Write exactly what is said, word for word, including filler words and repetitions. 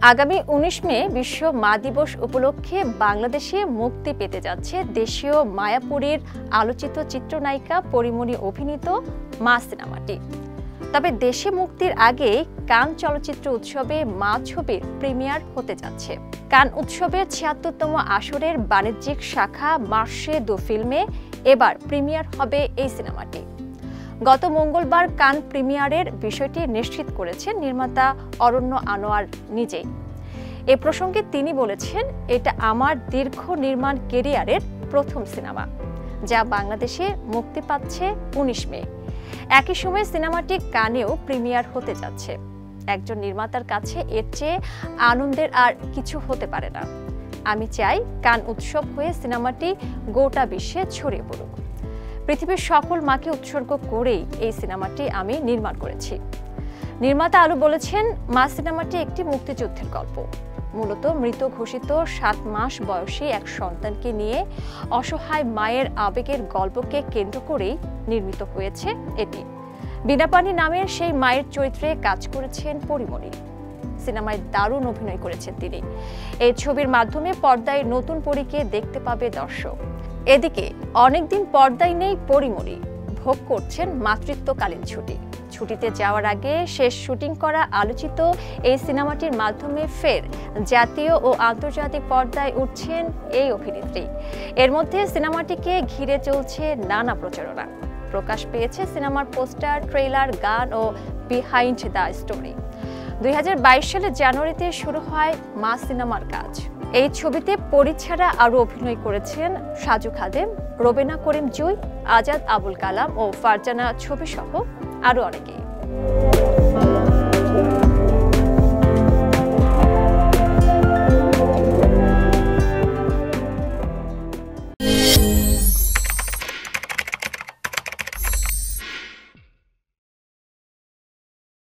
আগামী উনিশ মে বিশ্ব মা দিবস উপলক্ষে বাংলাদেশে মুক্তি পেতে যাচ্ছে দেশীয় মায়াপুরীর আলোচিত চিত্রনায়িকা পরিমণি অভিনীত মা সিনেমাটি। তবে দেশে মুক্তির আগে কান চলচ্চিত্র উৎসবে মা ছবির প্রিমিয়ার হতে যাচ্ছে। কান উৎসবের ছিয়াত্তরতম আসরের বাণিজ্যিক শাখা মার্শে দু ফিল্মে এবার প্রিমিয়ার হবে এই সিনেমাটি। গত মঙ্গলবার কান প্রিমিয়ারের বিষয়টি নিশ্চিত করেছেন নির্মাতা অরণ্য আনোয়ার নিজেই। এ প্রসঙ্গে তিনি বলেছেন, এটা আমার দীর্ঘ নির্মাণ কেরিয়ারের প্রথম সিনেমা, যা বাংলাদেশে মুক্তি পাচ্ছে উনিশ মে। একই সময় সিনেমাটি কানেও প্রিমিয়ার হতে যাচ্ছে। একজন নির্মাতার কাছে এর চেয়ে আনন্দের আর কিছু হতে পারে না। আমি চাই কান উৎসব হয়ে সিনেমাটি গোটা বিশ্বে ছড়িয়ে পড়ুক। পৃথিবীর সকল মাকে উৎসর্গ করেই এই সিনেমাটি আমি নির্মাণ করেছি। নির্মাতা আলু বলেছেন, মা সিনেমাটি একটি মুক্তিযুদ্ধের গল্প। মূলত মৃত ঘোষিত সাত মাস বয়সী এক সন্তানকে নিয়ে অসহায় মায়ের আবেগের গল্পকে কেন্দ্র করেই নির্মিত হয়েছে এটি। বীণাপানি নামের সেই মায়ের চরিত্রে কাজ করেছেন পরিমণি। সিনেমায় দারুণ অভিনয় করেছেন তিনি। এই ছবির মাধ্যমে পর্দায় নতুন পরীকে দেখতে পাবে দর্শক। এদিকে অনেকদিন পর্দায় নেই পরিমণি, ভোগ করছেন মাতৃত্বকালীন ছুটি। ছুটিতে যাওয়ার আগে শেষ শুটিং করা আলোচিত এই সিনেমাটির মাধ্যমে ফের জাতীয় ও আন্তর্জাতিক পর্দায় উঠছেন এই অভিনেত্রী। এর মধ্যে সিনেমাটিকে ঘিরে চলছে নানা প্রচারণা। প্রকাশ পেয়েছে সিনেমার পোস্টার, ট্রেলার, গান ও বিহাইন্ড দ্য স্টোরি। দুই হাজার বাইশ সালের জানুয়ারিতে শুরু হয় মা সিনেমার কাজ। এই ছবিতে পরি ছাড়া আরও অভিনয় করেছেন সাজু খাদেম, রোবেনা করিম জুই, আজাদ আবুল কালাম ও ফারজানা ছবি সহ আরও অনেকেই।